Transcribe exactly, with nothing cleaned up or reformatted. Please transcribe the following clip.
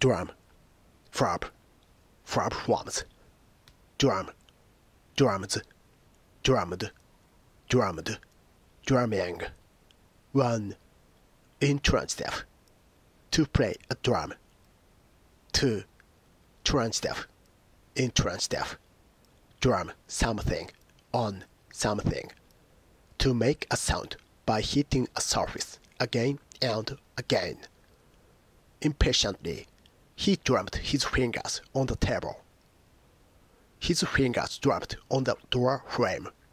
drum, flop, flop drums, drum, drums, drummed, drummed, drumming. one. Intransitive. To play a drum. two. Transitive. Intransitive. Drum something on something. To make a sound by hitting a surface again and again. Impatiently, he drummed his fingers on the table. His fingers drummed on the door frame